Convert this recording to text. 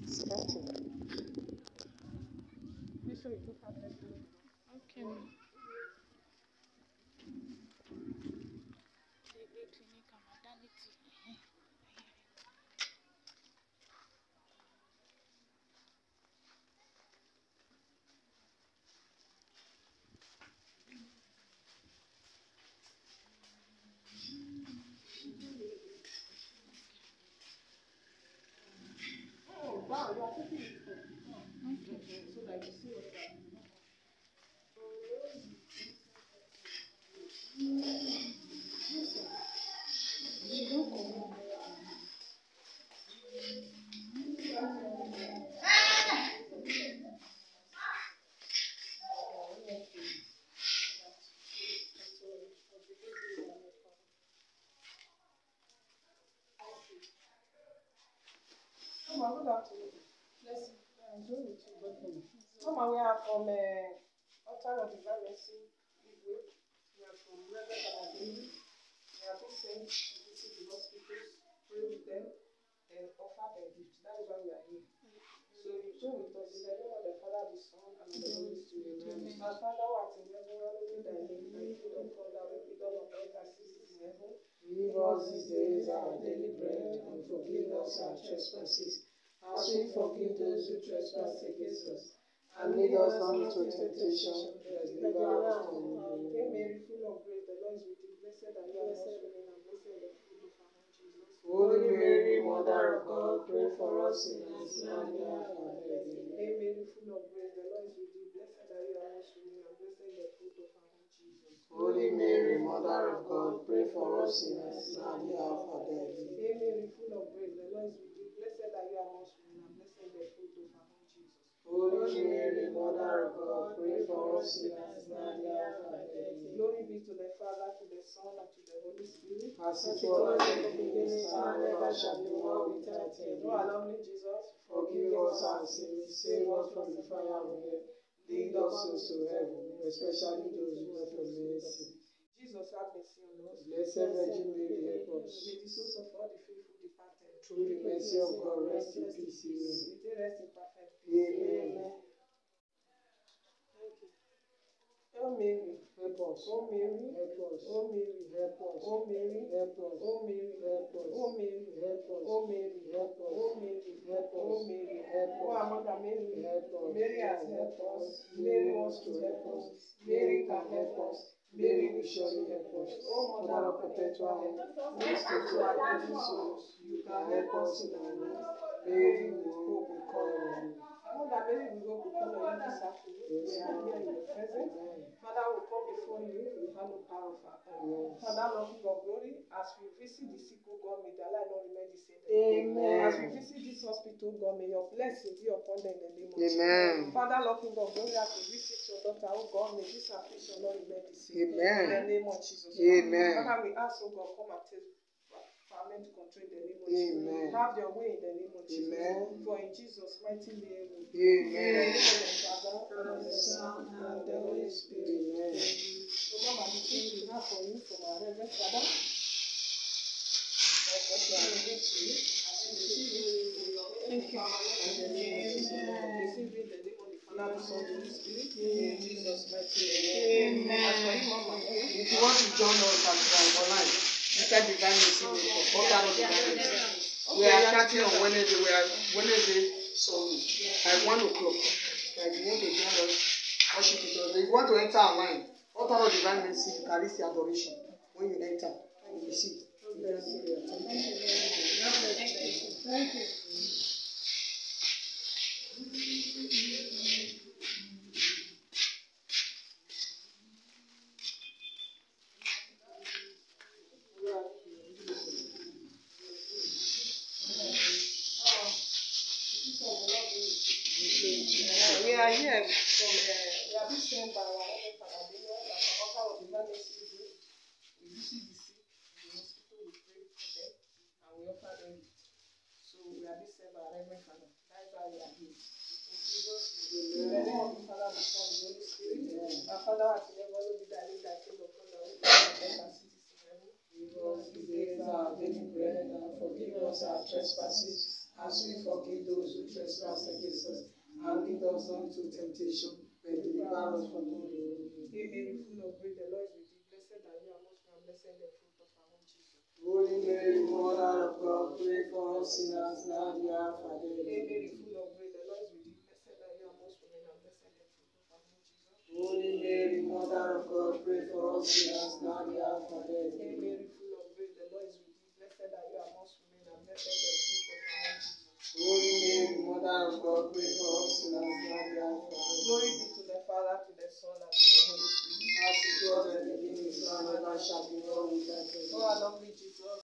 Wow, you are taking it for. Okay. So that you see what's happening. Good afternoon. Let's join with you, welcome. We are from Altar of Divine Mercy, Igwe. We are from Reverend Canadini. We have been sent to visit the hospitals, pray with them, and offer their gift. That is why we are here. So you join with us in the name of the Father, the Son, and the Holy Spirit. Our Father who art in heaven, hallowed be thy name. Thy kingdom come, thy will be done on earth as it is in heaven. Give us this day our daily bread, and forgive us our trespasses, as we forgive those who trespass against us. And lead us not into temptation, but deliver us from evil. Hail Mary, full of grace, the Lord is with thee. Blessed are you amongst women, and blessed is the fruit of our womb, Jesus. Holy Mary, Mother of God, pray for us sinners, now and at the hour of our death. Hail Mary, full of grace, the Lord is with thee. Blessed are you amongst women, and blessed is the fruit of our womb, Jesus. Holy Mary, Mother of God, pray for us sinners, now and at the hour of our death. Hail Mary, full of grace, the Lord is with thee. Blessed are you amongst women, and blessed is the fruit of our womb, Jesus. Holy Mary, Mother of God, pray for us sinners, now and at the hour of our death. Glory be to the Father, to the Son, and to the Holy Spirit. As it was in the beginning, now and ever shall be, world without end. O our lovely Jesus, forgive us our sins, save us from the fire of hell, lead us to heaven, especially those who have mercy. Jesus, have mercy on us. Blessed Virgin Mary, help us. May the souls of all the faithful departed, through the mercy of God, rest in peace. May they rest in perfect peace. Amen. Thank you. Oh Mary, help us. Oh Mary, help us. Oh Mary, help us. Oh Mary, help us. Oh Mary, help us. Oh Mary, help us. Oh Mary, help us. Oh Mary, help us. Oh Mary, help us. Oh our Mother Mary, help us. Mary has helped us. Mary wants to help us. Mary can help us. Mary will surely help us. Oh Mother of Perpetual Help, minister to our needy souls. You can help us in our lives. Mary, with hope we call on you. Mother Mary, we hope we call on you this afternoon. We are here in your presence. Father, we come before you. We have no power of our own. Father, Lord King of Glory, as we visit the sick, God, may their life not remain the same. Amen. As we visit this hospital, God, may your blessing be upon them in the name of Jesus. Amen. Father, Lord King of Glory, as we visit your daughter, oh God, may this affliction not remain the same. Amen. In the name of Jesus. Amen. Father, we ask, oh God, come and take ferment control in the name of Jesus. Amen. Have your way in the name of Jesus. Amen. For in Jesus' mighty name we pray. Amen. In the name of the Father, and the Son, and the Holy Spirit. Amen. So, Mama, the thing we have for you from our Reverend Father, thank you. Now the Son, the Holy Spirit, in Jesus' mighty name. Amen. If you want to join us at online, inside the Divine Mercy we are starting on Wednesday. We are Wednesday, so at 1 o'clock. If you want to join us, worship with us. If you want to enter online, Altar of Divine Mercy, you can receive adoration. When you enter, you will see. Thank you. We are here from we are being sent by our Reverend Father Daniel and the Altar of Divine Mercy. We visit the sick in the hospital, we pray for them, and we offer them gifts. So we are being sent by our Reverend Father. That's why we are here. In Jesus' name. In the name of the Father, the Son, and the Holy Spirit. Our Father, at the level of the name that came upon the Holy Spirit, and cities in heaven. Give us this day our daily bread, and forgive us our trespasses, as we forgive those who trespass against us. And lead us not into temptation, but deliver us from evil. Hail Mary, full of grace, the Lord is with you. Blessed are you amongst women, and blessed is the fruit of our womb, Jesus. Holy Mary, Mother of God, pray for us sinners now and at the hour of our death. Hail Mary, full of grace, the Lord is with you. Blessed are you amongst women, and blessed is the fruit of our womb, Jesus. Holy Mary, Mother of God, pray for us sinners now and at the hour of our death. Hail Mary, full of grace, the Lord is with you. Blessed are you amongst women, and blessed is the fruit of our womb, Jesus. Holy Mary, Mother of God, pray for us sinners now and at the hour of our death. Glory be to the Father, to the Son, and to the Holy Spirit. As it was in the beginning, so and ever shall be, world without end. Oh, our lovely Jesus.